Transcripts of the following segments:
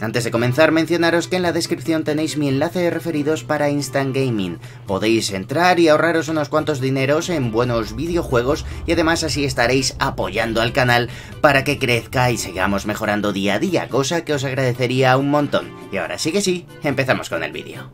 Antes de comenzar, mencionaros que en la descripción tenéis mi enlace de referidos para Instant Gaming. Podéis entrar y ahorraros unos cuantos dineros en buenos videojuegos y además así estaréis apoyando al canal para que crezca y sigamos mejorando día a día, cosa que os agradecería un montón. Y ahora sí que sí, empezamos con el vídeo.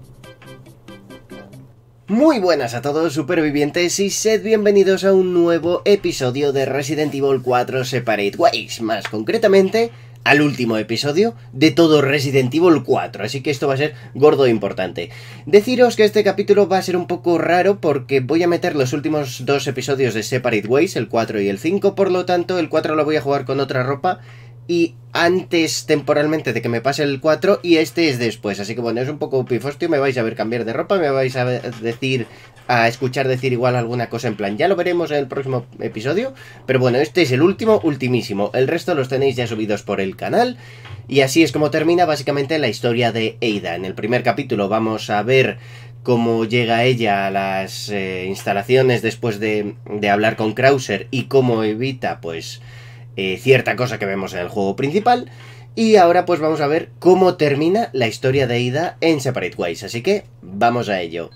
Muy buenas a todos supervivientes y sed bienvenidos a un nuevo episodio de Resident Evil 4 Separate Ways, más concretamente al último episodio de todo Resident Evil 4, así que esto va a ser gordo e importante. Deciros que este capítulo va a ser un poco raro porque voy a meter los últimos dos episodios de Separate Ways, el 4 y el 5, por lo tanto el 4 lo voy a jugar con otra ropa y antes temporalmente de que me pase el 4 y este es después, así que bueno, es un poco pifostio, me vais a ver cambiar de ropa, me vais a escuchar decir igual alguna cosa en plan, ya lo veremos en el próximo episodio, pero bueno, este es el ultimísimo, el resto los tenéis ya subidos por el canal y así es como termina básicamente la historia de Ada. En el primer capítulo vamos a ver cómo llega ella a las instalaciones después de hablar con Krauser y cómo evita pues cierta cosa que vemos en el juego principal. Y ahora pues vamos a ver cómo termina la historia de Ada en Separate Ways, así que vamos a ello.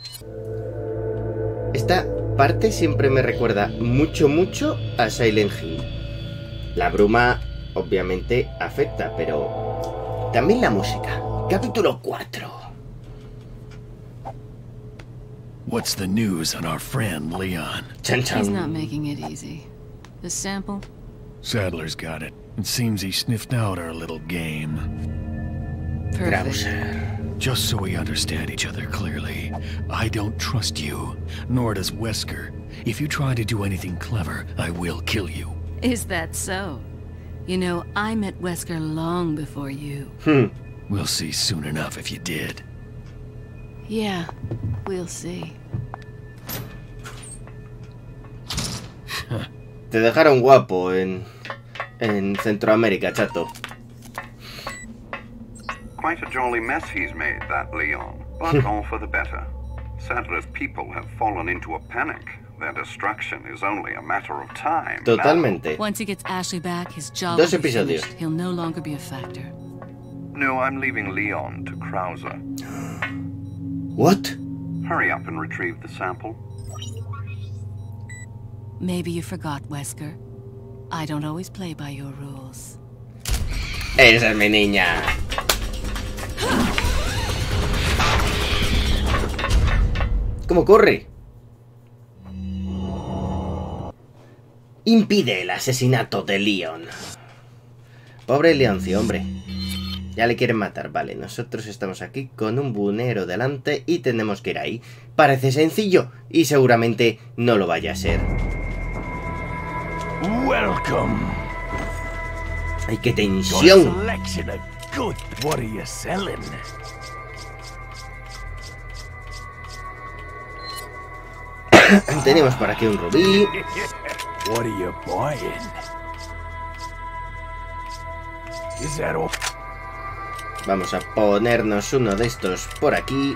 Esta parte siempre me recuerda mucho a Silent Hill. La bruma obviamente afecta, pero también la música. Capítulo 4. What's the news on our friend Leon? Chan chan. He's not making it easy. The sample? Sadler's got it. It seems he sniffed out our little game. Perfect. Krauser. Just so we understand each other clearly, I don't trust you, nor does Wesker. If you try to do anything clever, I will kill you. Is that so? You know, I met Wesker long before you. We'll see soon enough if you did. Yeah, we'll see. Te dejaron guapo en Centroamérica, chato. Quite a jolly mess he's made, that Leon, but all for the better. Sadler's people have fallen into a panic. Their destruction is only a matter of time. Totalmente. Once he gets Ashley back, his job Dos will be episodios. finished. He'll no longer be a factor. No, I'm leaving Leon to Krauser. What? Hurry up and retrieve the sample. Maybe you forgot, Wesker. I don't always play by your rules. Esa es mi niña. ¿Cómo corre? Impide el asesinato de Leon. Pobre Leoncio, hombre. Ya le quieren matar, vale. Nosotros estamos aquí con un bunero delante y tenemos que ir ahí. Parece sencillo y seguramente no lo vaya a ser. Welcome. ¡Ay, qué tensión! Selection of good. What are you selling? Tenemos por aquí un rubí. What are you buying? Is that all? Vamos a ponernos uno de estos por aquí.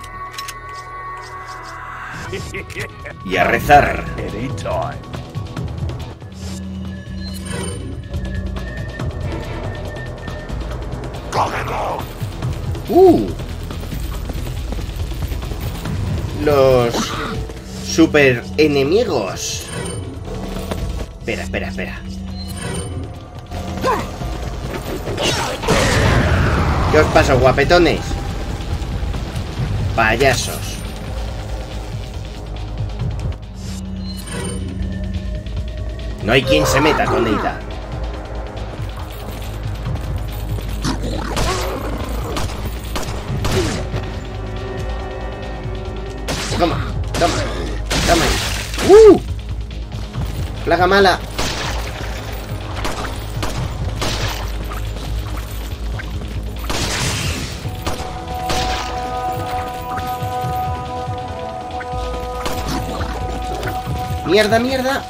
Y a rezar. Anytime. Los super enemigos. Espera. ¿Qué os pasa, guapetones? Payasos. No hay quien se meta con Ada. Toma. Plaga mala. Mierda.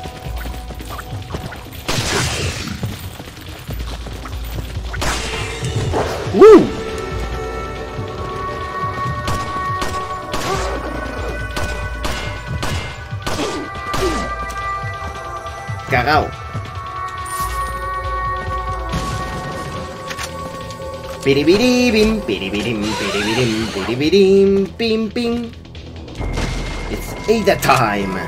Cagao. Piribiribim, piribirim, piribirim, piribirim, pim, pim. It's Ada time.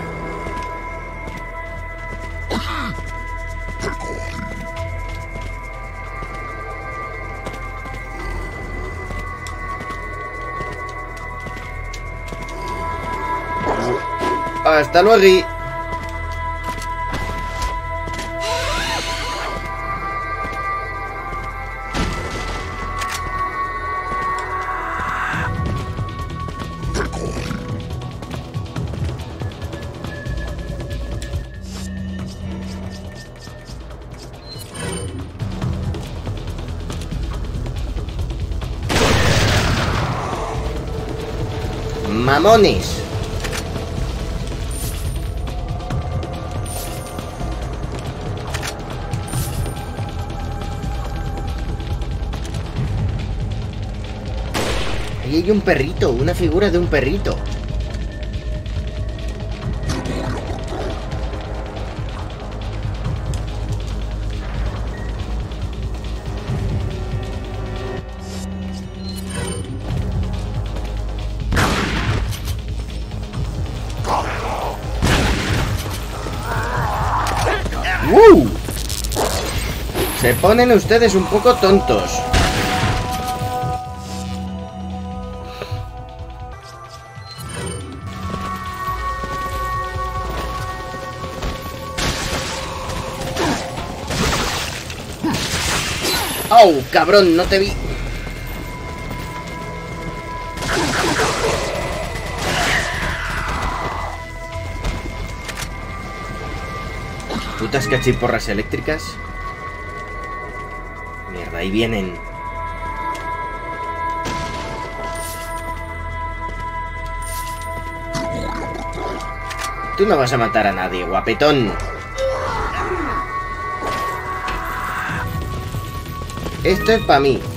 Hasta luego. Mamones. Ahí hay un perrito, una figura de un perrito. Se ponen ustedes un poco tontos. ¡Oh, cabrón! No te vi. Putas cachiporras eléctricas. Mierda, ahí vienen. Tú no vas a matar a nadie, guapetón. Esto es para mí.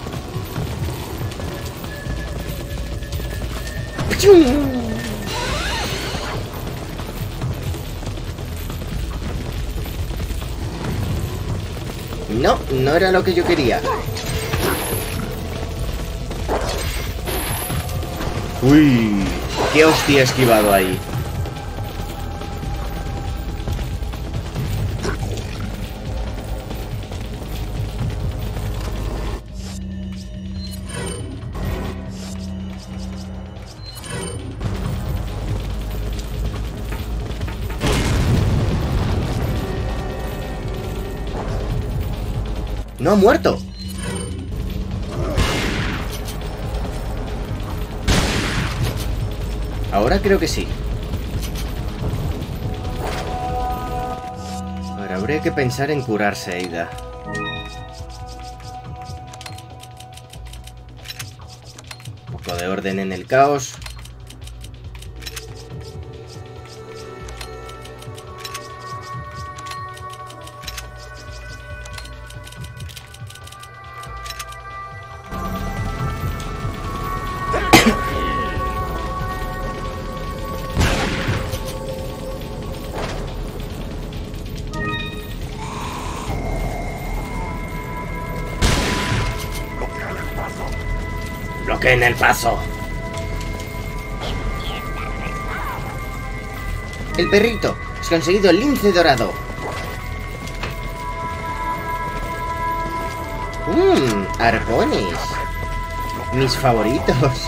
No, no era lo que yo quería. Uy, qué hostia he esquivado ahí. No ha muerto. Ahora creo que sí. Ahora habría que pensar en curarse, Ada. Un poco de orden en el caos. En el paso. El perrito. Has conseguido el lince dorado. Arpones. Mis favoritos.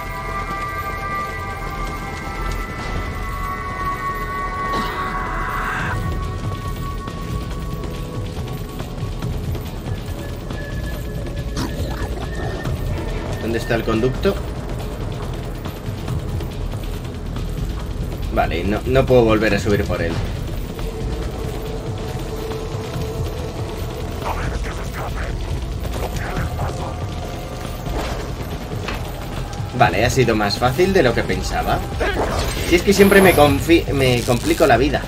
¿Dónde está el conducto? Vale, no puedo volver a subir por él. Vale, ha sido más fácil de lo que pensaba. Si es que siempre me complico la vida.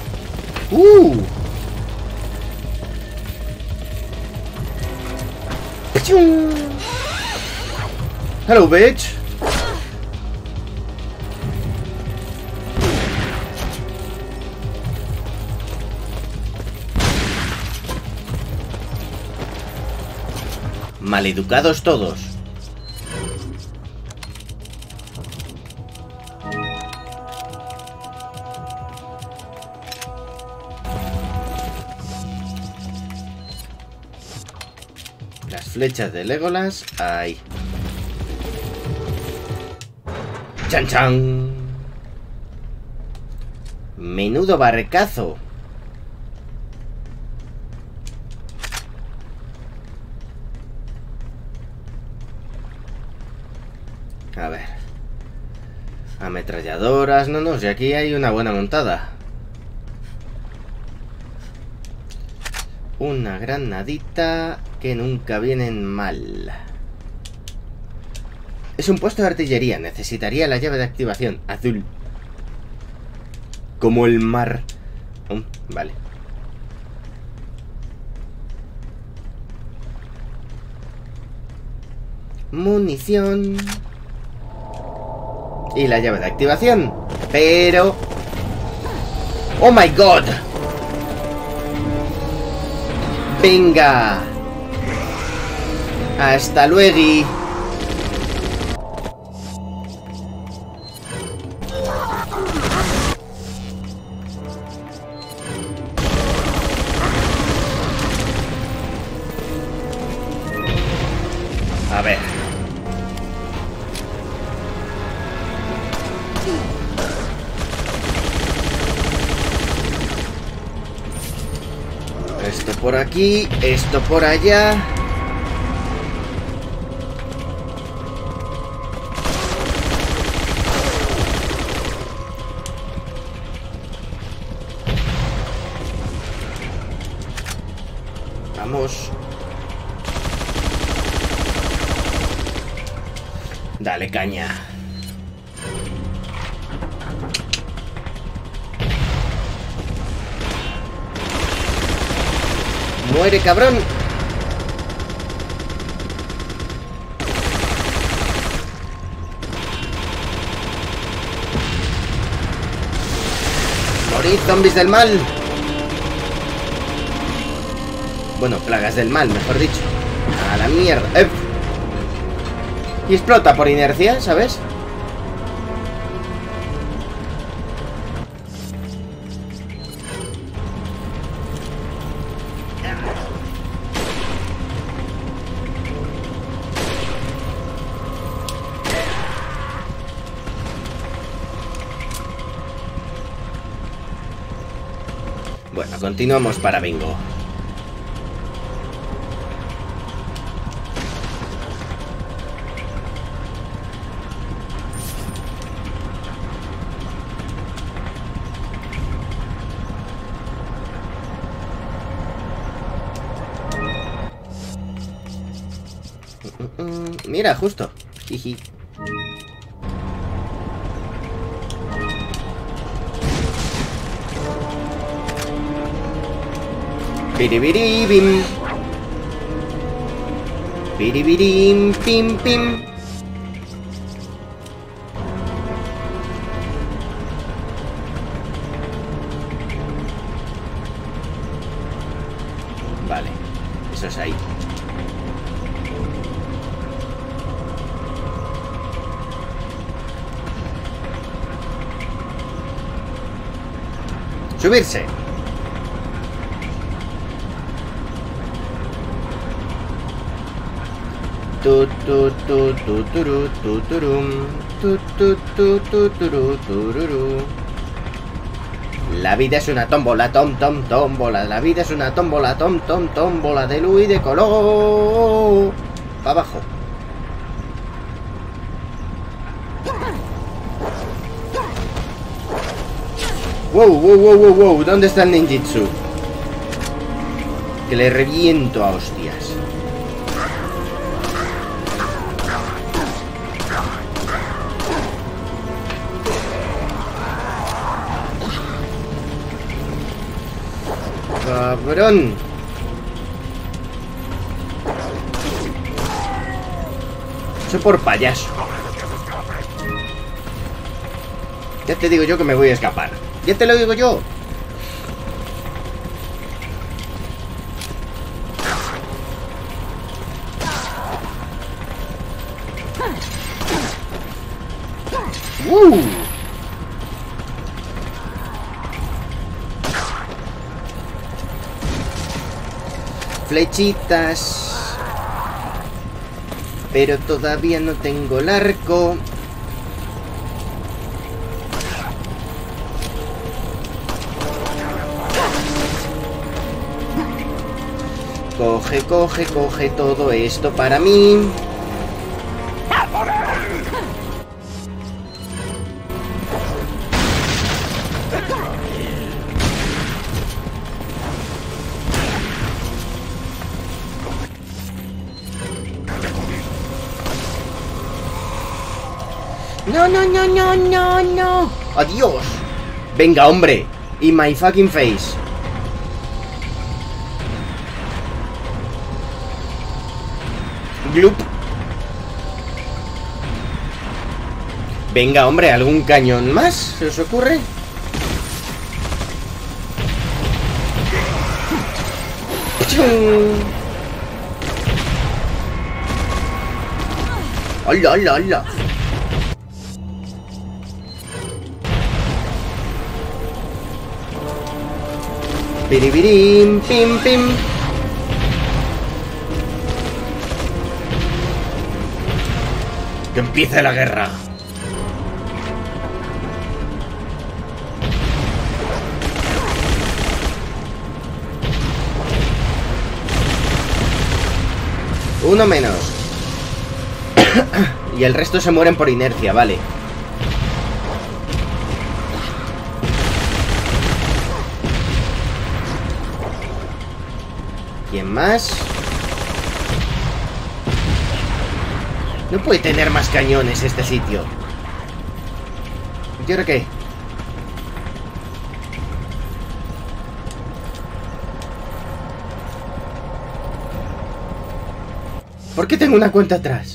Hello, bitch. Maleducados todos. Las flechas de Legolas. Ahí. ¡Chan, chan! Menudo barcazo. A ver. Ametralladoras. No, si aquí hay una buena montada. Una granadita que nunca vienen mal. Es un puesto de artillería. Necesitaría la llave de activación. Azul. Como el mar. Vale. Munición. Y la llave de activación. Pero... ¡Oh my god! ¡Venga! ¡Hasta luego! A ver. Esto por aquí, esto por allá. Vamos. Dale caña. ¡Muere, cabrón! ¡Morid, zombies del mal! Bueno, plagas del mal, mejor dicho. ¡A la mierda! Y explota por inercia, ¿sabes? Bueno, continuamos para bingo. Mira, justo. Jiji. Biribiribim. Biribirim, pim, pim. Vale, eso es ahí. Subirse. Tu tu tu tu turu tu turum tu tu tu tu turu tururu. La vida es una tómbola, tom tom tómbola. La vida es una tómbola, tom tom tómbola de luz y de color. Para abajo. Wow. ¿Dónde está el ninjitsu? Que le reviento a hostias. ¡Cabrón! Eso por payaso. Ya te digo yo que me voy a escapar. Ya te lo digo yo. Flechitas. Pero todavía no tengo el arco. Coge, coge, coge todo esto para mí. No, no, no, no, no, no. Adiós. Venga, hombre. Y my fucking face. Gloop. Venga, hombre, ¿algún cañón más? ¿Se os ocurre? ¡Chum! ¡Hola, hola, hola! Piribirim, pim, pim. ¡Que empiece la guerra! Uno menos. Y el resto se mueren por inercia, vale. ¿Quién más? No puede tener más cañones este sitio. ¿Y ahora qué? ¿Por qué tengo una cuenta atrás?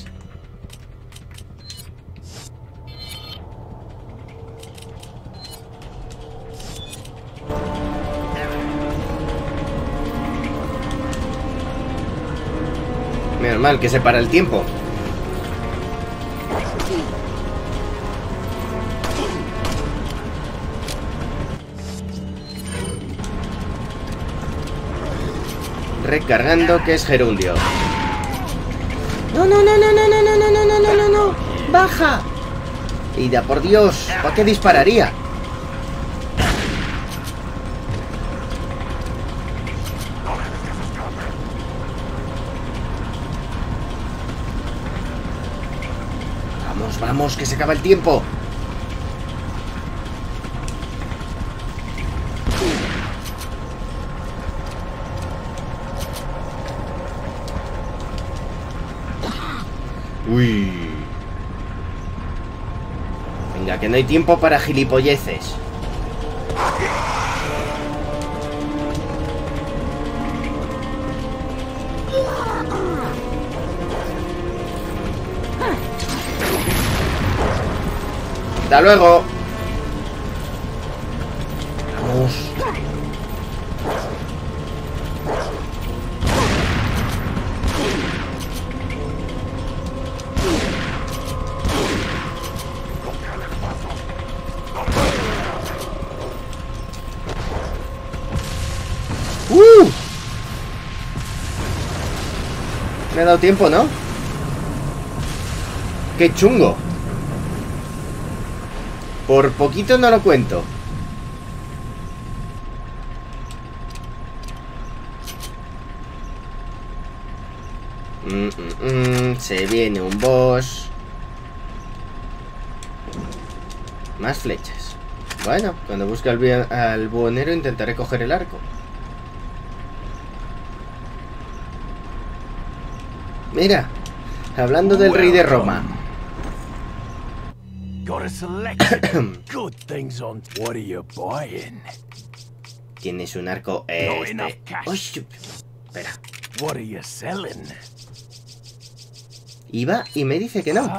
Menos mal que se para el tiempo. Recargando, que es gerundio. No, no, no, no, no, no, no, no, no, no, no, no, no. Baja. Ida, por Dios, ¿para qué dispararía? Vamos, vamos, que se acaba el tiempo. Uy. Venga, que no hay tiempo para gilipolleces. Hasta luego. Vamos. Me ha dado tiempo, ¿no? ¡Qué chungo! Por poquito no lo cuento. Se viene un boss. Más flechas. Bueno, cuando busque al buhonero intentaré coger el arco. Mira, hablando del rey de Roma. Tienes un arco Uy, espera. Iba y me dice que no.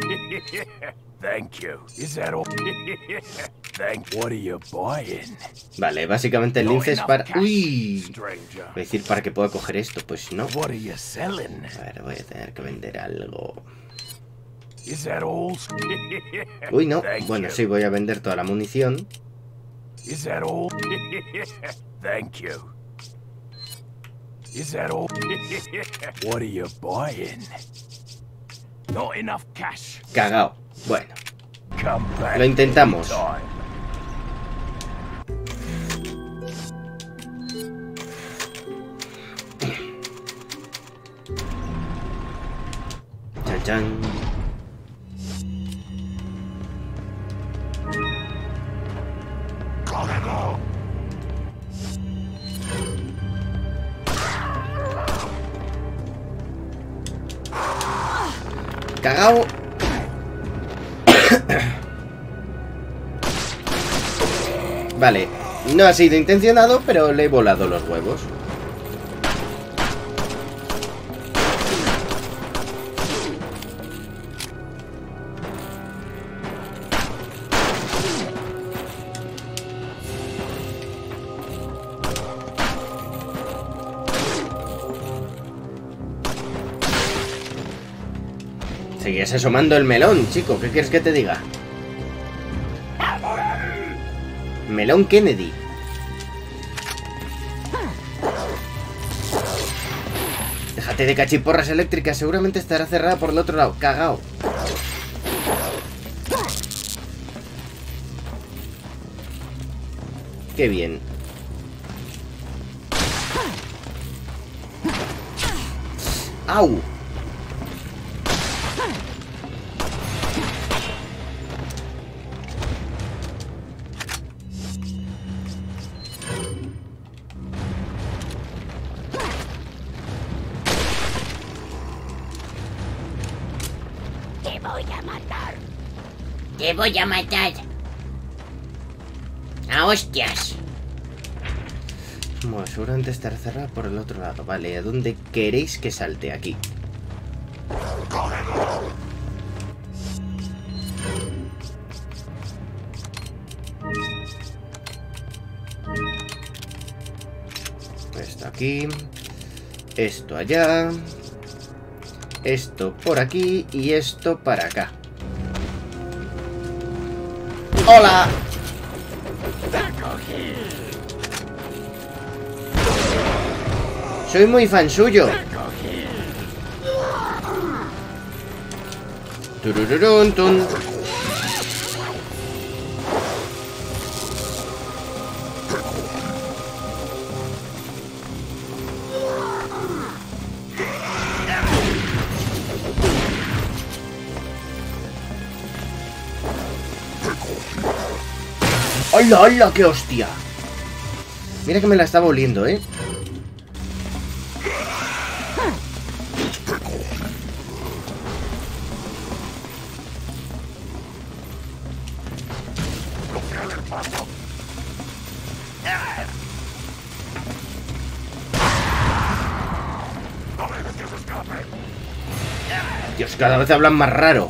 Vale, básicamente el lince es para... Uy, voy a decir para que pueda coger esto, pues no. A ver, voy a tener que vender algo. Is that all? Uy, no. Thank Bueno, you. sí, voy a vender toda la munición. Is that all? Thank you. Is that all? What are you buying? Not enough cash. Cagao. Bueno, Come back. lo intentamos. anytime. Chan, chan. Cagao. Vale, no ha sido intencionado, pero le he volado los huevos. Seguías asomando el melón, chico. ¿Qué quieres que te diga? Melón Kennedy. Déjate de cachiporras eléctricas. Seguramente estará cerrada por el otro lado. Cagao. Qué bien. ¡Au! Te voy a matar. Te voy a matar. A hostias. Bueno, seguramente estará cerrada por el otro lado. Vale, ¿a dónde queréis que salte? Aquí. Esto aquí. Esto allá. Esto por aquí y esto para acá. ¡Hola! Soy muy fan suyo. Turururun, tun. ¡Hola, hola! ¡Qué hostia! Mira que me la estaba oliendo, ¿eh? Dios, cada vez hablan más raro.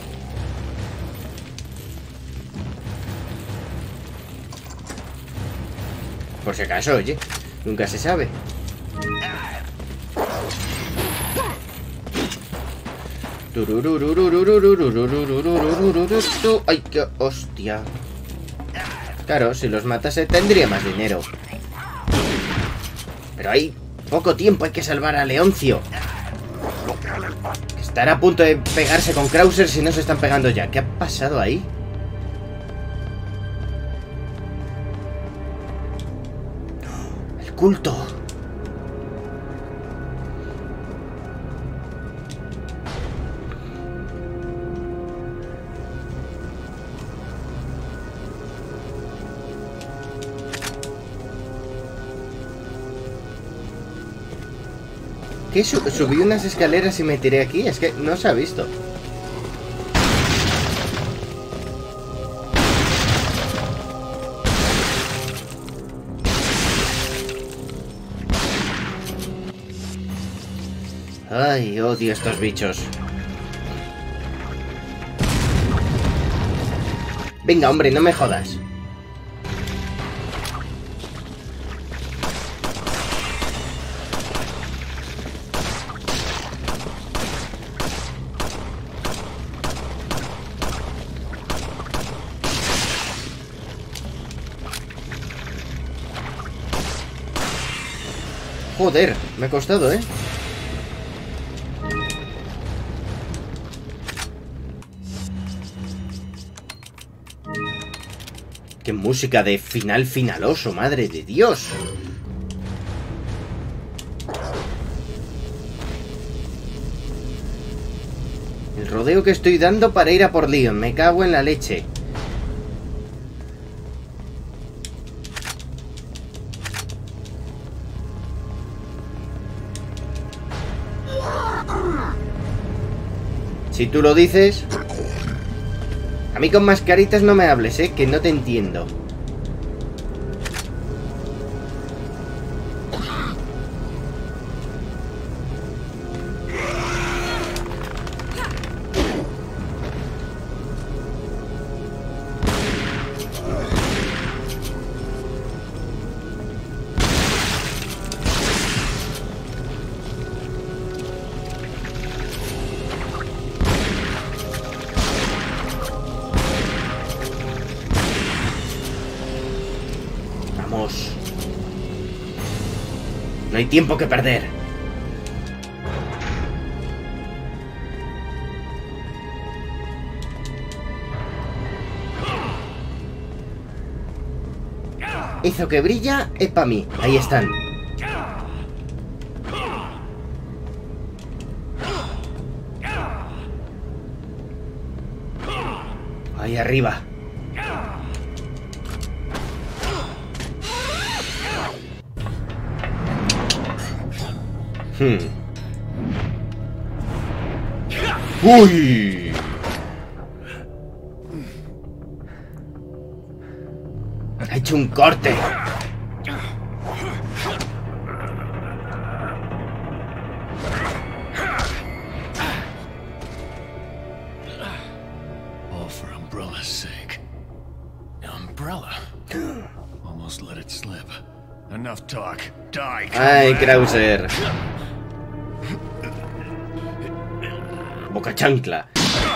Por si acaso, oye, nunca se sabe. ¡Ay, qué hostia! Claro, si los matase tendría más dinero. Pero hay poco tiempo, hay que salvar a Leoncio. Estará a punto de pegarse con Krauser si no se están pegando ya. ¿Qué ha pasado ahí? ¡El culto! ¿Qué? Subí unas escaleras y me tiré aquí. Es que no se ha visto. Ay, odio estos bichos. Venga, hombre, no me jodas. Joder, me ha costado, ¿eh? Qué música de final finaloso, madre de Dios. El rodeo que estoy dando para ir a por Leon, me cago en la leche. Si tú lo dices... A mí con mascaritas no me hables, que no te entiendo. No hay tiempo que perder. Hizo que brilla es para mí. Ahí están. Ahí arriba. ¡Uy! Ha hecho un corte. All for Umbrella's sake. Umbrella? Almost let it slip. Enough talk. Die. Ay, Krauser. Boca chancla.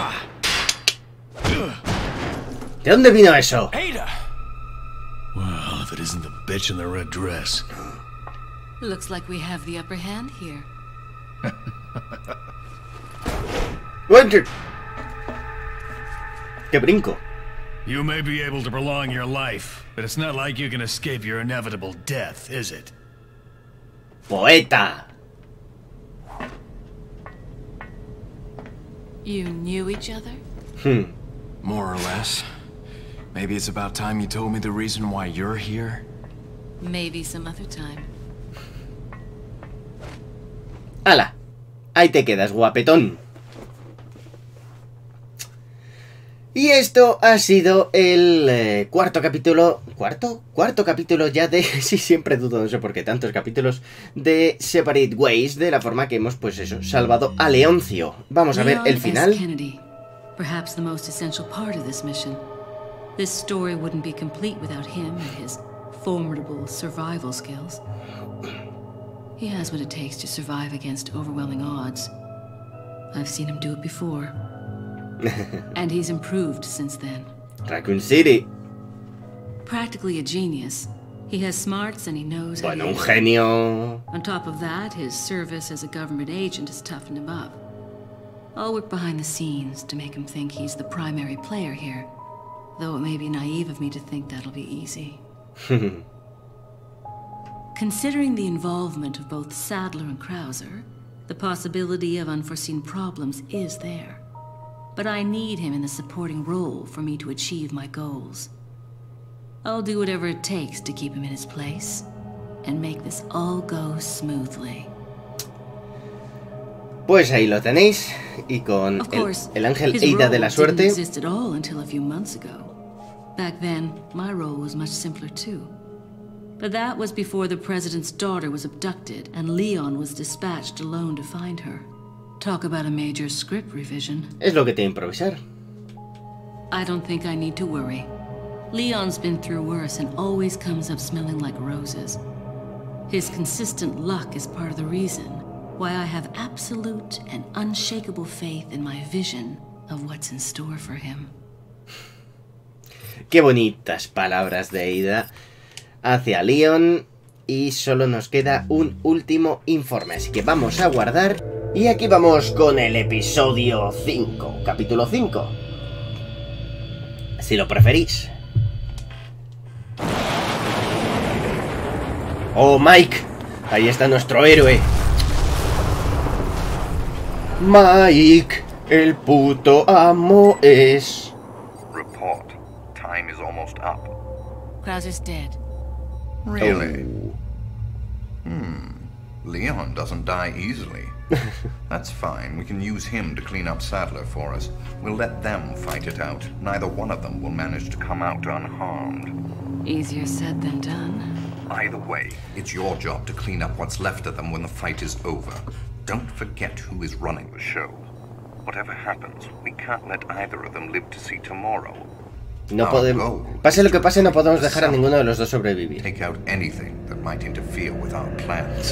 ¿De dónde vino eso? Ada. Well, if it isn't the bitch in the red dress. Looks like we have the upper hand here. ¡Qué brinco! You may be able to prolong your life, but it's not like you can escape your inevitable death, is it? Poeta. You knew each other? More or less. Maybe it's about time you told me the reason why you're here. Maybe some other time. ¡Hala! Ahí te quedas, guapetón. Y esto ha sido el cuarto capítulo... ¿Cuarto? Cuarto capítulo ya de... Sí, siempre dudo, no sé por qué tantos capítulos de Separate Ways, de la forma que hemos, pues eso, salvado a Leoncio. Vamos a ver el final. Leon S. Kennedy, perhaps the most essential part of this mission. This story wouldn't be complete without him and his formidable survival skills. He has what it takes to survive against overwhelming odds. I've seen him do it before. And he's improved since then. Raccoon City. Practically a genius. He has smarts and he knows how to Bueno, un use genio. On top of that, his service as a government agent has toughened him up. I'll work behind the scenes to make him think he's the primary player here. Though it may be naive of me to think that'll be easy. Considering the involvement of both Sadler and Krauser, the possibility of unforeseen problems is there. But I need him in the supporting role for me to achieve my goals. I'll do whatever it takes to keep him in his place and make this all go smoothly. Pues ahí lo tenéis, y con el ángel Ada de la suerte. Didn't exist at all until a few months ago. Back then, my role was much simpler too. But that was before the president's daughter was abducted and Leon was dispatched alone to find her. Talk about a major script revision. Es lo que te improvisar. I don't think I need to worry. Leon's been through worse and always comes up smelling like roses. His consistent luck is part of the reason why I have absolute and unshakable faith in my vision of what's in store for him. Qué bonitas palabras de Ada hacia Leon. y solo nos queda un último informe, así que vamos a guardar. Y aquí vamos con el episodio 5, capítulo 5, si lo preferís. ¡Oh, Mike! Ahí está nuestro héroe. Mike, el puto amo es... Report. Time is almost up. Krauser's dead. Really? Leon doesn't die easily. That's fine. We can use him to clean up Sadler for us. We'll let them fight it out. Neither one of them will manage to come out unharmed. Easier said than done. Either way, it's your job to clean up what's left of them when the fight is over. Don't forget who is running the show. Whatever happens, we can't let either of them live to see tomorrow. No podemos... Pase lo que pase, no podemos dejar a ninguno de los dos sobrevivir. Take out anything that might interfere with our plans.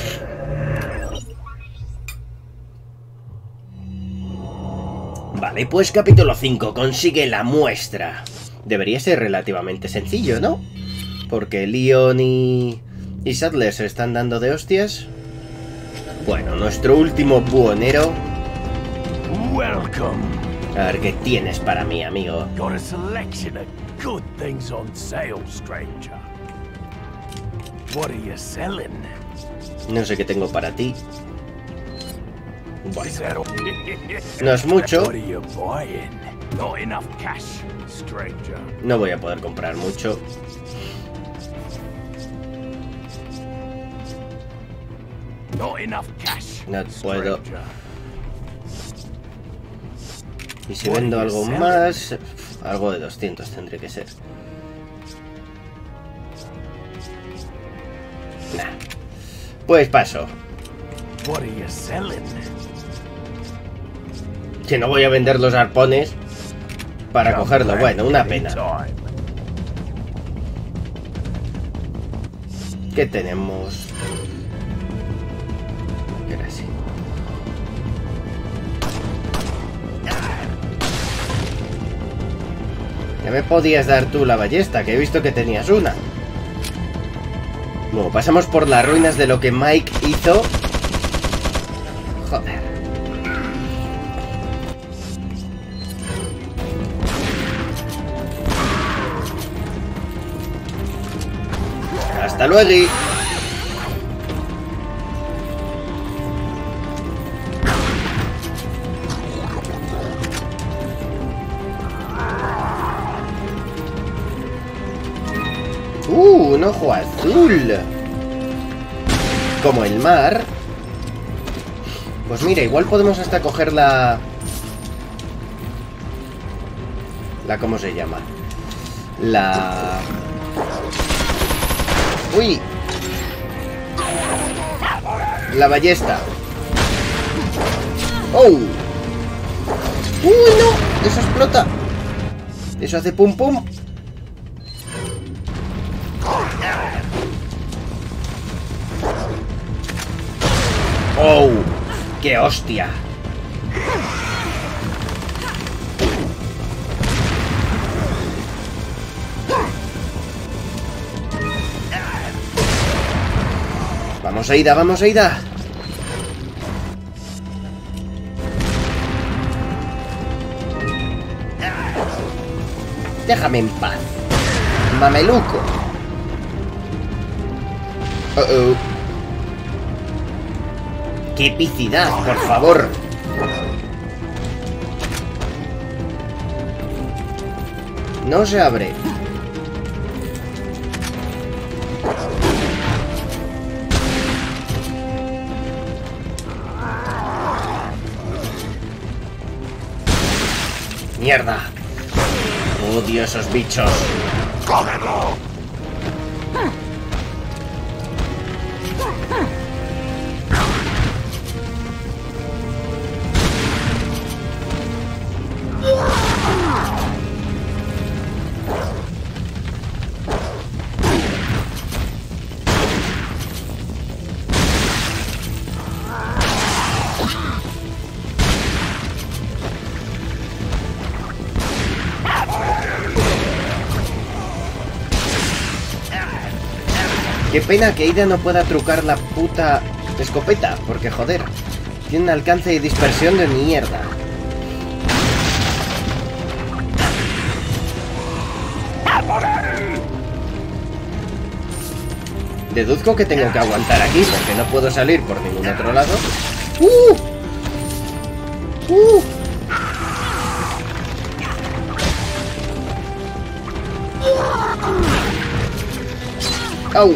Vale, pues capítulo 5, consigue la muestra. Debería ser relativamente sencillo, ¿no? Porque Leon y Sadler se están dando de hostias. Bueno, nuestro último buhonero. Welcome. A ver qué tienes para mí, amigo. Got a selection of good things on sale, stranger. What are you selling? No sé qué tengo para ti. Bueno, Is that all? no es mucho. What are you buying? Not enough cash, stranger. No voy a poder comprar mucho. Not enough cash. No puedo. stranger. Y si vendo algo más... Algo de 200 tendré que ser. Nah. Pues paso. What are you selling? Que no voy a vender los arpones para cogerlo. Bueno, una pena. ¿Qué tenemos? Era así. Ya me podías dar tú la ballesta, que he visto que tenías una. Bueno, pasamos por las ruinas de lo que Mike hizo. Joder. Hasta luego. Un ojo azul. Como el mar. Pues mira, igual podemos hasta coger la... ¿Cómo se llama? La... ¡Uy! La ballesta. ¡Oh! ¡Uy, no! Eso explota. Eso hace pum pum. ¡Oh! ¡Qué hostia! Vamos, Aida, vamos, Aida. Déjame en paz, mameluco. ¡Qué epicidad, por favor! No se abre. ¡Mierda! ¡Odio esos bichos! ¡Cógelo! Qué pena que Ada no pueda trucar la puta escopeta, porque joder, tiene un alcance y dispersión de mierda. Deduzco que tengo que aguantar aquí porque no puedo salir por ningún otro lado. ¡Au!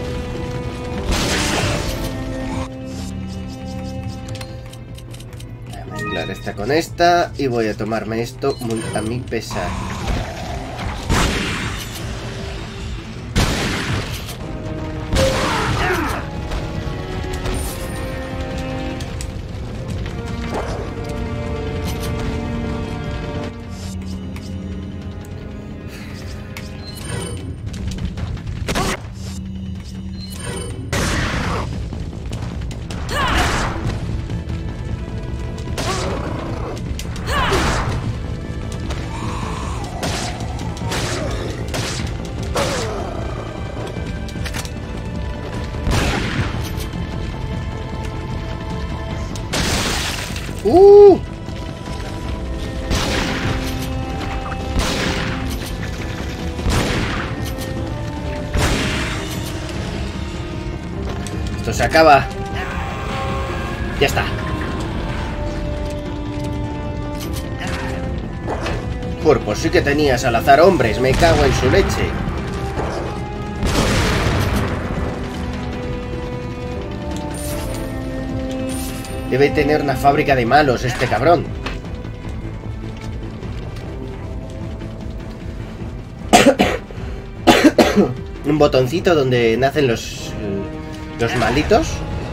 Voy a mezclar esta con esta y voy a tomarme esto muy a mi pesar. Esto se acaba. Ya está. Pues sí que tenías al azar hombres, me cago en su leche. Debe tener una fábrica de malos este cabrón. Un botoncito donde nacen los malitos.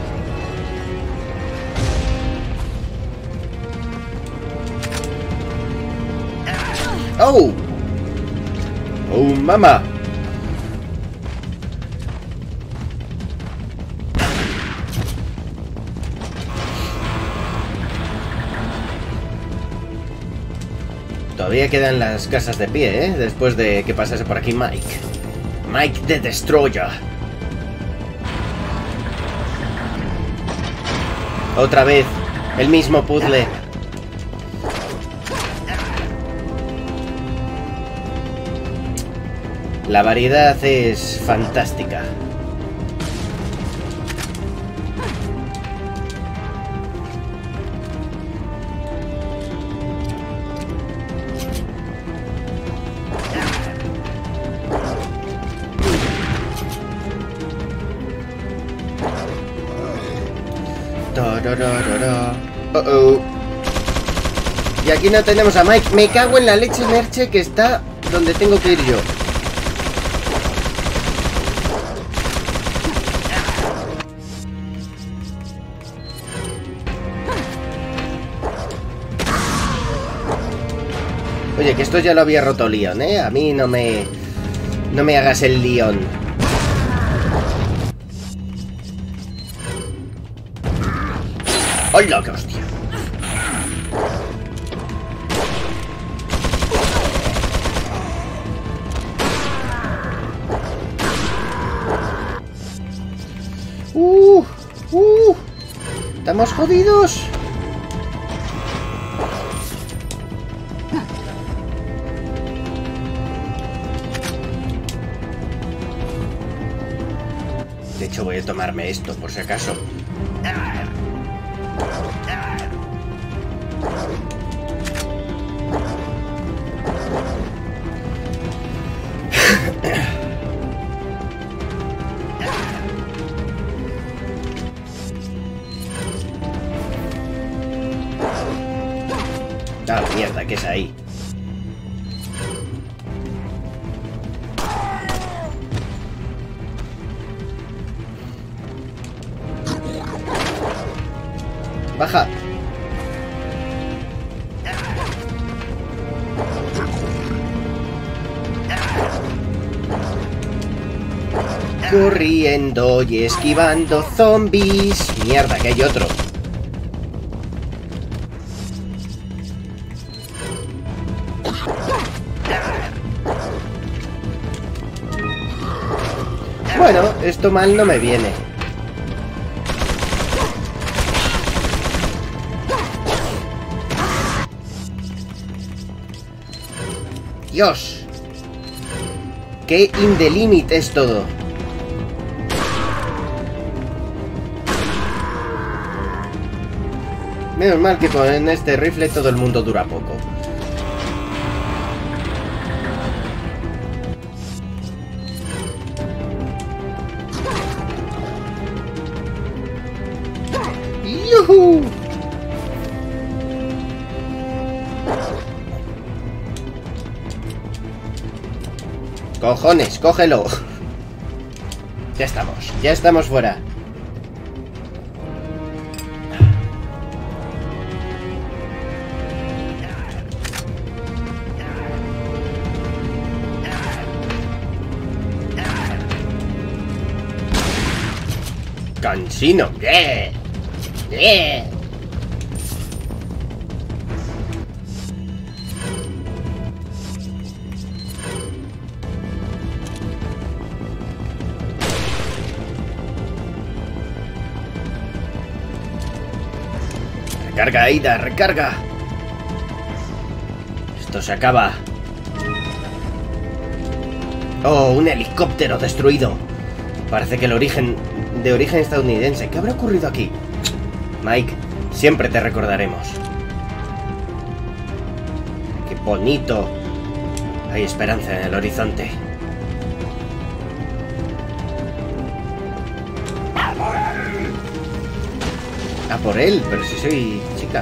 ¡Oh! ¡Oh, mamá! Todavía quedan las casas de pie, ¿eh? Después de que pasase por aquí Mike. Mike the Destroyer. Otra vez, el mismo puzzle. La variedad es fantástica. Oh. Y aquí no tenemos a Mike. Me cago en la leche merche que está donde tengo que ir yo. Oye, que esto ya lo había roto Leon, ¿eh? A mí no me hagas el Leon. ¡Hola, qué hostia! ¡Estamos jodidos! De hecho, voy a tomarme esto, por si acaso. Ah, mierda, ¿qué es ahí? Baja. Corriendo y esquivando zombies. Mierda, que hay otro. Bueno, esto mal no me viene. Dios. Qué in the limit es todo. Menos mal que con este rifle todo el mundo dura poco. ¡Yuhu! ¡Cojones! ¡Cógelo! Ya estamos fuera. Cansino. ¡Yeah! ¡Yeah! Recarga, Aida, recarga. Esto se acaba. Oh, un helicóptero destruido. Parece que el origen... de origen estadounidense. ¿Qué habrá ocurrido aquí? Mike, siempre te recordaremos. Qué bonito. Hay esperanza en el horizonte. A por él, pero si soy chica.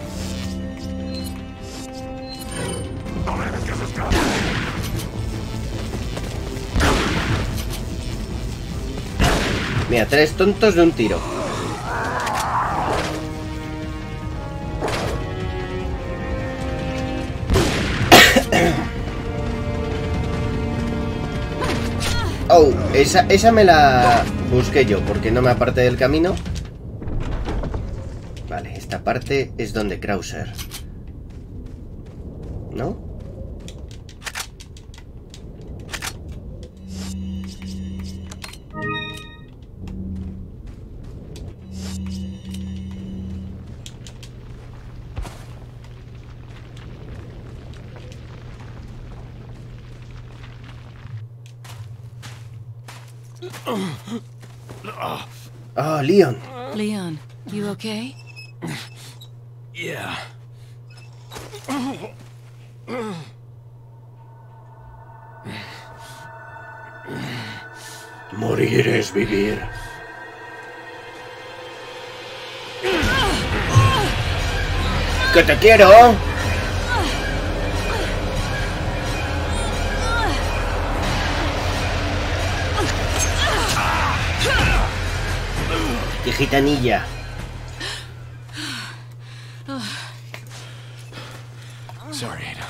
Mira, 3 tontos de un tiro. Oh, esa me la busqué yo, porque no me aparté del camino. Vale, esta parte es donde Krauser. ¿No? Oh, Leon. Leon, you okay? Yeah. Morir es vivir. ¡Que te quiero! ¡Qué gitanilla! Sorry, Ada.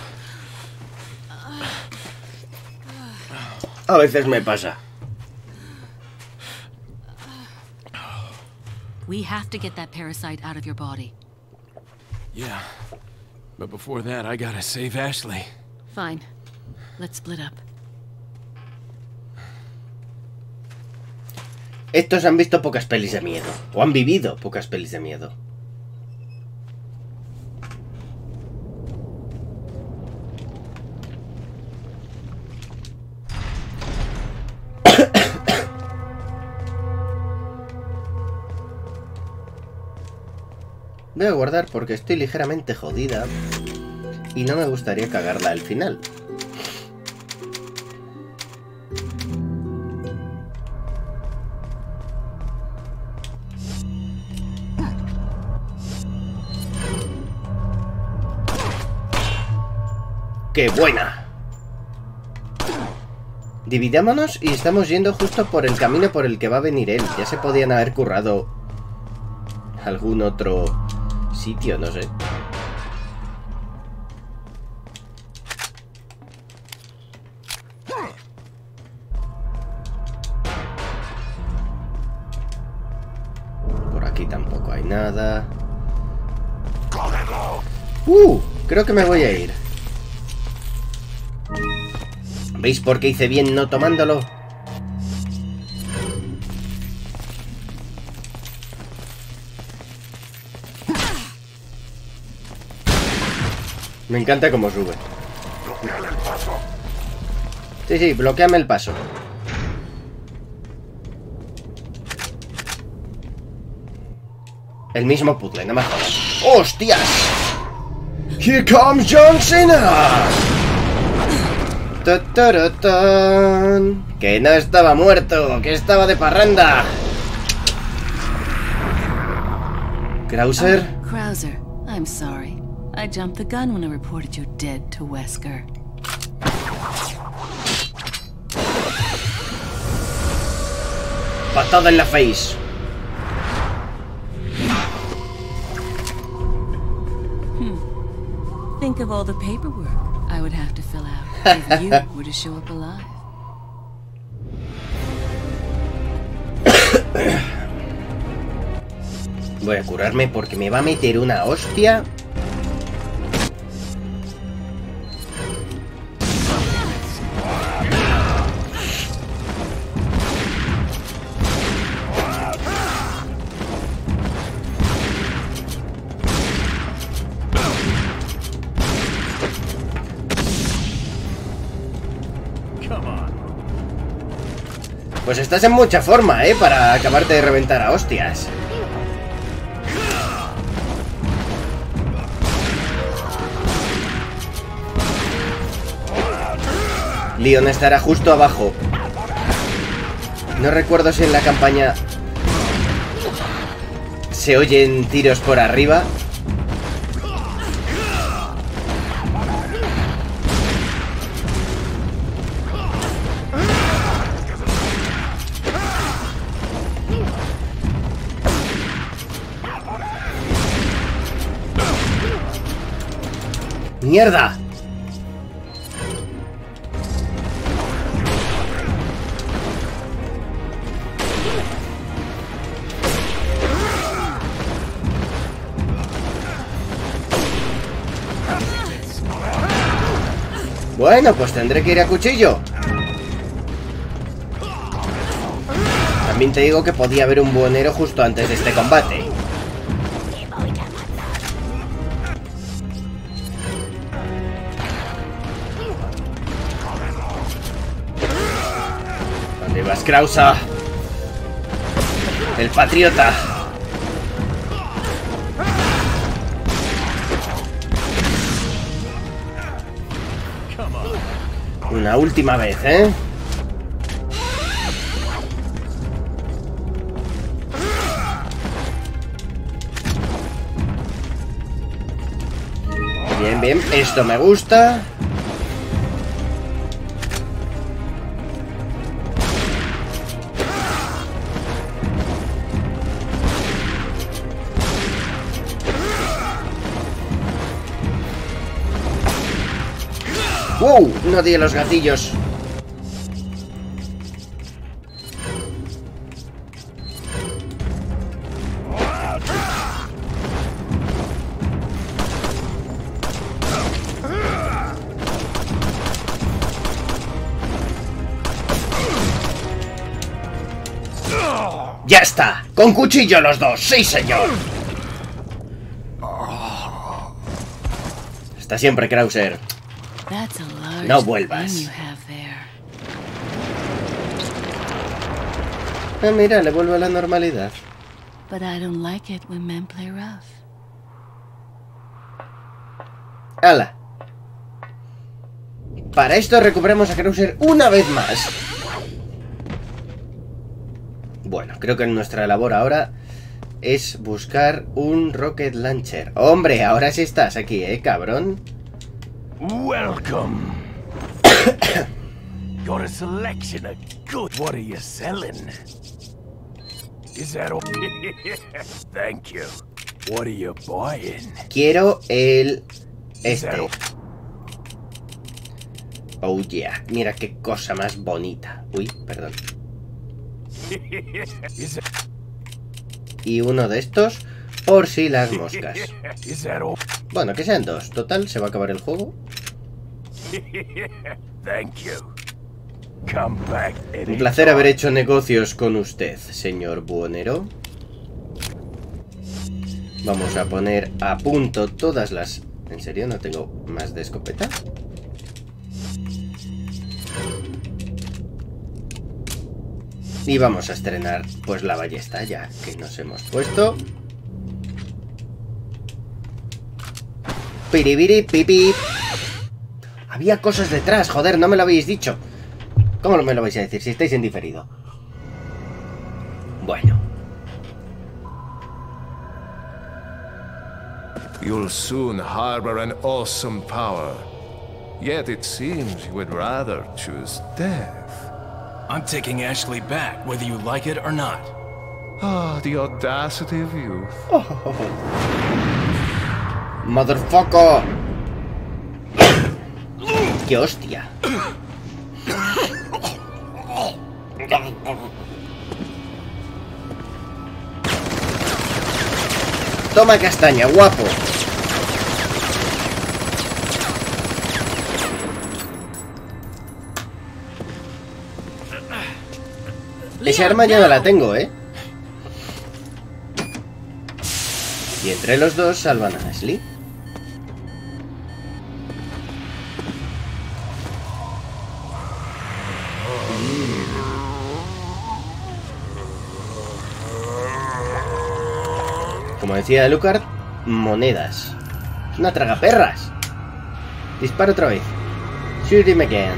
A veces me pasa. We have to get that parasite out of your body. Yeah. But before that, I gotta save Ashley. Fine. Let's split up. Estos han visto pocas pelis de miedo. O han vivido pocas pelis de miedo. Voy a guardar porque estoy ligeramente jodida. Y no me gustaría cagarla al final. ¡Qué buena! Dividámonos y estamos yendo justo por el camino por el que va a venir él. Ya se podían haber currado algún otro sitio, no sé. Por aquí tampoco hay nada. Creo que me voy a ir. ¿Veis por qué hice bien no tomándolo? Me encanta cómo sube. Sí, bloqueame el paso. El mismo puzzle, no me jodas. ¡Hostias! ¡Here comes John Cena! Que no estaba muerto, que estaba de parranda. Krauser. Krauser, I'm sorry. I jumped the gun when I reported you dead to Wesker. Patada en la face. Think of all the paperwork I would have to fill out if you were to show up alive. Voy a curarme porque me va a meter una hostia. Pues estás en mucha forma, para acabarte de reventar a hostias. Leon estará justo abajo. No recuerdo si en la campaña se oyen tiros por arriba. ¡Mierda! Bueno, pues tendré que ir a cuchillo. También te digo que podía haber un buhonero justo antes de este combate. ¿Dónde vas, Krauser? El patriota. Una última vez, ¿eh? Bien, bien. Esto me gusta. ¡Wow! No di los gatillos. ¡Ya está! ¡Con cuchillo los dos! ¡Sí, señor! Hasta siempre, Krauser. No vuelvas. Ah, mira, le vuelve a la normalidad. ¡Hala! Para esto recuperamos a Krauser una vez más. Bueno, creo que nuestra labor ahora es buscar un rocket launcher. ¡Hombre! Ahora sí estás aquí, cabrón. Welcome. Got a selection of good. What are you selling? Is that all? Thank you. What are you buying? Quiero el Oh yeah, mira qué cosa más bonita. Uy, perdón. Y uno de estos por si las moscas. Bueno, que sean dos. Total, se va a acabar el juego. Un placer haber hecho negocios con usted, señor buhonero. Vamos a poner a punto todas las ¿En serio no tengo más de escopeta? Y vamos a estrenar pues la ballesta ya que nos hemos puesto. Piribiri, pipi. Había cosas detrás, joder, no me lo habéis dicho. ¿Cómo no me lo vais a decir si estáis en diferido? Bueno. You'll soon harbor an awesome power. Yet it seems you would rather choose death. I'm taking Ashley back, whether you like it or not. Ah, the audacity of youth. Motherfucker. ¡Qué hostia! Toma castaña, guapo. Esa arma ya no la tengo, ¿eh? Y entre los dos salvan a Ashley. Como decía Lucard, monedas. Es una tragaperras. Dispara otra vez. Shoot him again.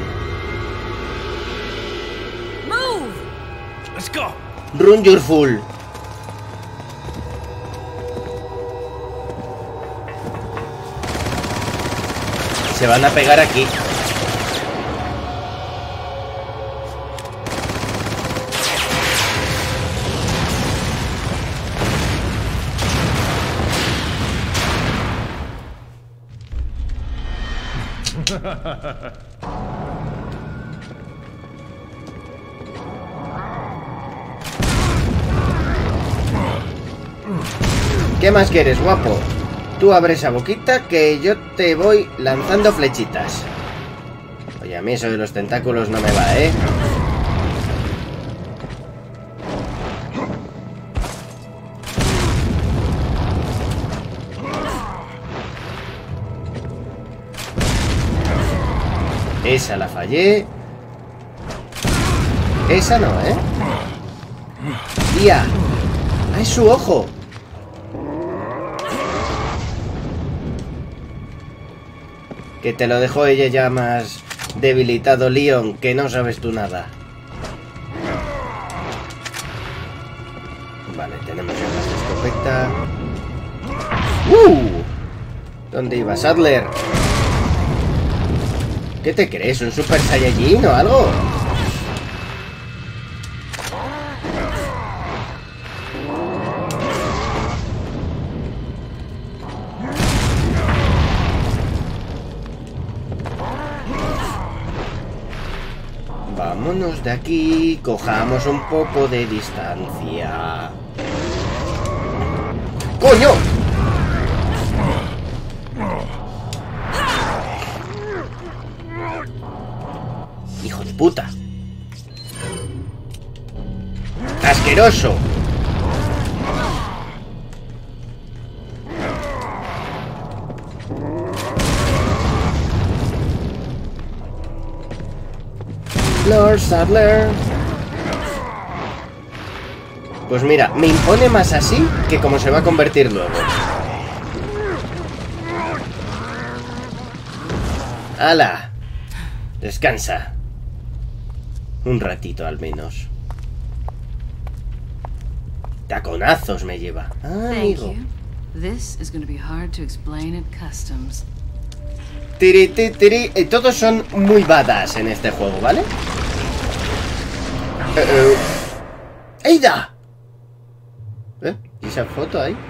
Move! Let's go! Run your fool. Se van a pegar aquí. ¿Qué más quieres, guapo? Tú abre esa boquita que yo te voy lanzando flechitas. Oye, a mí eso de los tentáculos no me va, ¿eh? Esa la fallé. Esa no, ¿eh? ¡Tía! ¡Ah, es su ojo! Que te lo dejó ella ya más debilitado, Leon, que no sabes tú nada. Vale, tenemos ya más escopeta. ¿Dónde iba Sadler? ¿Qué te crees? ¿Un Super Saiyajin o algo? Vámonos de aquí, cojamos un poco de distancia. ¡Coño! ¡Hijo de puta! ¡Asqueroso! Lord Sadler. Pues mira, me impone más así que como se va a convertir luego. ¡Hala! Descansa. Un ratito al menos. Taconazos me lleva. Ah, amigo. This is going to be hard to explain at customs. Tiri, tiri, tiri. Todos son muy badass en este juego, ¿vale? ¡Ada! ¿Y esa foto ahí?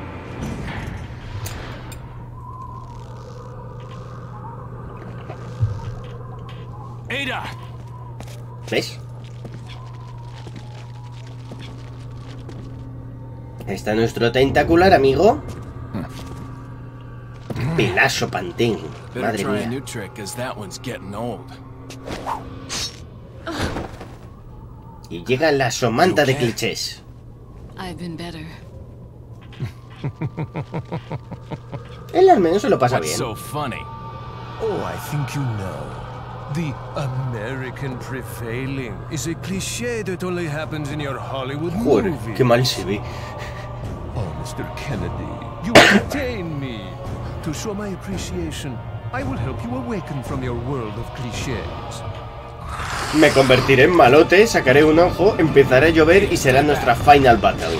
Ada! ¿Ves? Está nuestro tentacular, amigo. Pelazo Pantén. Madre mía. Y llega la somanta de clichés. Él al menos se lo pasa What's bien. so funny? Oh, I think you know. The American prevailing is a cliché that only happens in your Hollywood Joder, movies. qué mal se ve. Oh, Mr. Kennedy, you entertain me. To show my appreciation, I will help you awaken from your world of clichés. Me convertiré en malote, sacaré un ojo, empezará a llover y será nuestra final battle.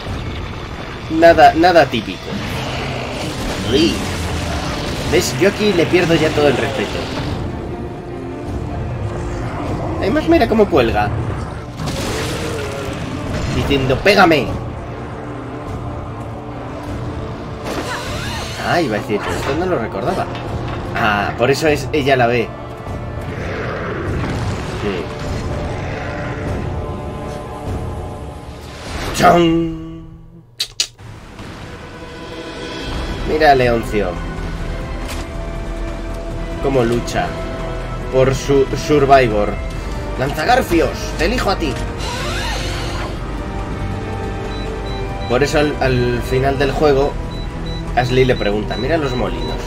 Nada típico. Uy. ¿Ves? Yo aquí le pierdo ya todo el respeto. Además, mira cómo cuelga. Diciendo, ¡pégame! Ah, iba a decir, esto no lo recordaba. Ah, por eso es ella la ve. Sí. ¡Chon! Mira a Leoncio. Cómo lucha. Por su Survivor. Lanzagarfios, te elijo a ti. Por eso al final del juego Ashley le pregunta, mira los molinos.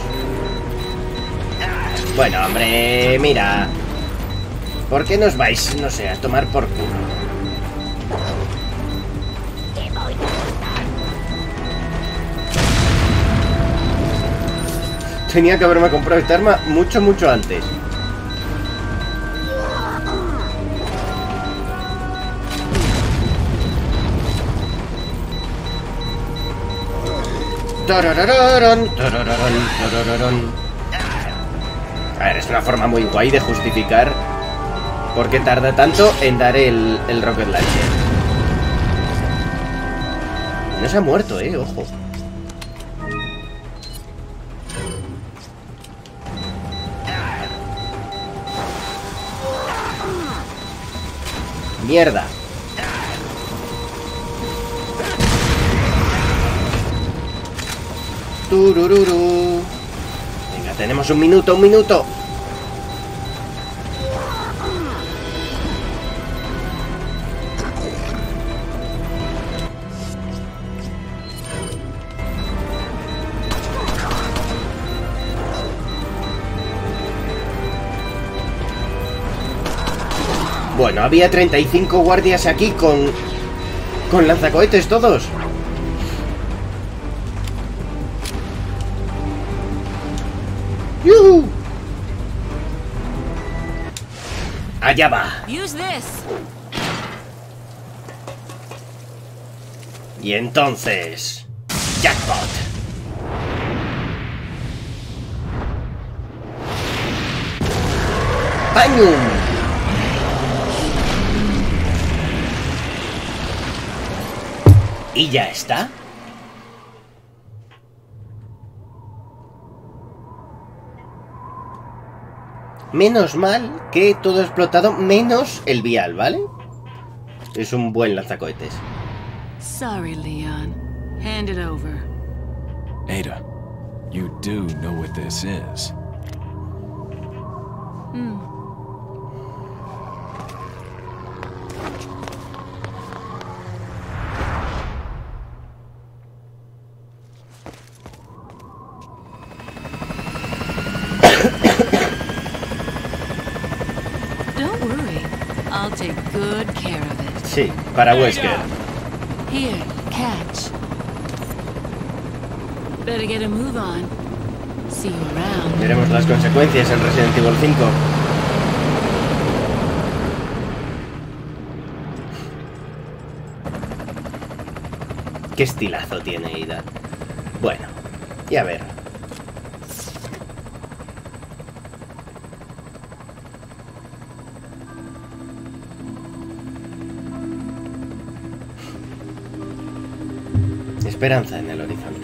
Bueno, hombre, mira. ¿Por qué nos vais, no sé, a tomar por culo? Tenía que haberme comprado esta arma mucho antes. A ver, es una forma muy guay de justificar por qué tarda tanto en dar el Rocket Launcher. No se ha muerto, ojo. Mierda. Turururu. Venga, tenemos un minuto. Bueno, había 35 guardias aquí con lanzacohetes todos. ¡Yuhu! Allá va. Use this. Y entonces... ¡Jackpot! ¡Pañum! ¿Y ya está? Menos mal que todo ha explotado, menos el vial, ¿vale? Es un buen lanzacohetes. Sorry, Leon. Hand it over. Ada, you do know what this is. Don't worry. I'll take good care of it. Sí, para Wesker. Here, catch. Better get a move on. See you around. Veremos las consecuencias en Resident Evil 5. Qué estilazo tiene Ada. Bueno, y a ver. Esperanza en el horizonte.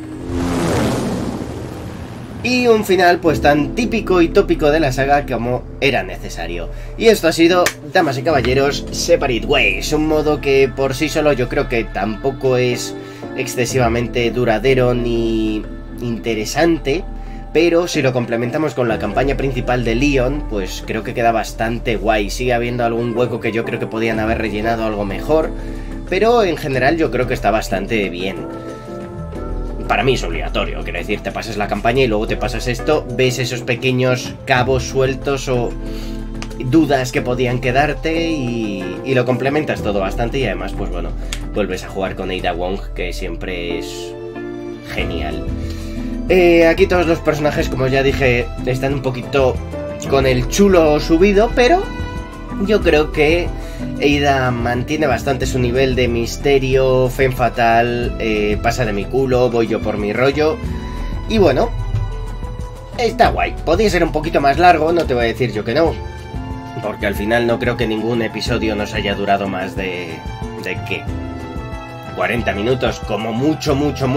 Y un final pues tan típico y tópico de la saga como era necesario. Y esto ha sido, damas y caballeros, Separate Ways, un modo que por sí solo yo creo que tampoco es excesivamente duradero ni interesante, pero si lo complementamos con la campaña principal de Leon, pues creo que queda bastante guay. Sigue habiendo algún hueco que yo creo que podían haber rellenado algo mejor, pero en general yo creo que está bastante bien. para mí es obligatorio. Quiero decir, te pasas la campaña y luego te pasas esto, ves esos pequeños cabos sueltos o dudas que podían quedarte y lo complementas todo bastante. Y además, pues bueno, vuelves a jugar con Ada Wong, que siempre es genial. Aquí todos los personajes, como ya dije, están un poquito con el chulo subido, pero yo creo que Ada mantiene bastante su nivel de misterio, femme fatal, pasa de mi culo, voy yo por mi rollo. Y bueno, está guay. Podría ser un poquito más largo, no te voy a decir yo que no, porque al final no creo que ningún episodio nos haya durado más de ¿qué? 40 minutos, como mucho.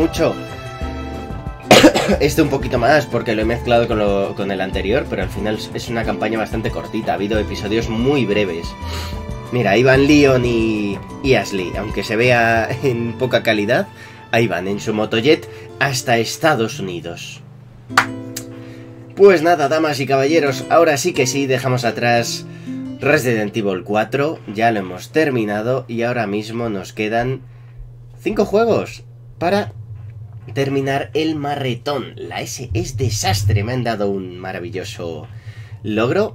Este un poquito más porque lo he mezclado con el anterior, pero al final es una campaña bastante cortita. Ha habido episodios muy breves. Mira, ahí van Leon y Ashley, aunque se vea en poca calidad, ahí van en su motojet hasta Estados Unidos. Pues nada, damas y caballeros, ahora sí que sí, dejamos atrás Resident Evil 4, ya lo hemos terminado y ahora mismo nos quedan 5 juegos para terminar el maratón. La S es desastre, me han dado un maravilloso logro.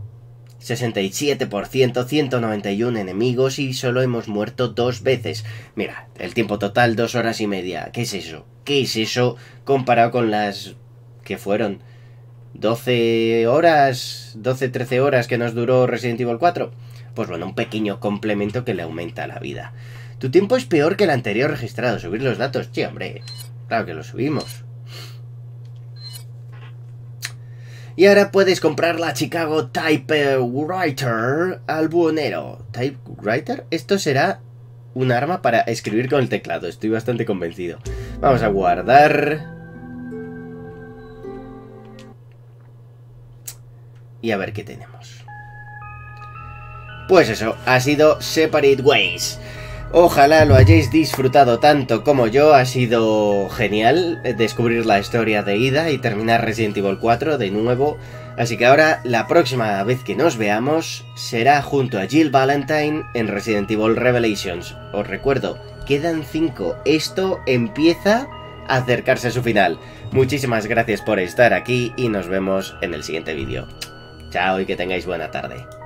67%, 191 enemigos y solo hemos muerto 2 veces. Mira, el tiempo total 2 horas y media. ¿Qué es eso? ¿Qué es eso comparado con las que fueron 12 horas, 12-13 horas que nos duró Resident Evil 4? Pues bueno, un pequeño complemento que le aumenta la vida. Tu tiempo es peor que el anterior registrado. Subir los datos. Sí, hombre, claro que lo subimos. Y ahora puedes comprar la Chicago Typewriter al buhonero. ¿Typewriter? Esto será un arma para escribir con el teclado. Estoy bastante convencido. Vamos a guardar. Y a ver qué tenemos. Pues eso, ha sido Separate Ways. Ojalá lo hayáis disfrutado tanto como yo. Ha sido genial descubrir la historia de Ada y terminar Resident Evil 4 de nuevo. Así que ahora la próxima vez que nos veamos será junto a Jill Valentine en Resident Evil Revelations. Os recuerdo, quedan 5. Esto empieza a acercarse a su final. Muchísimas gracias por estar aquí y nos vemos en el siguiente vídeo. Chao y que tengáis buena tarde.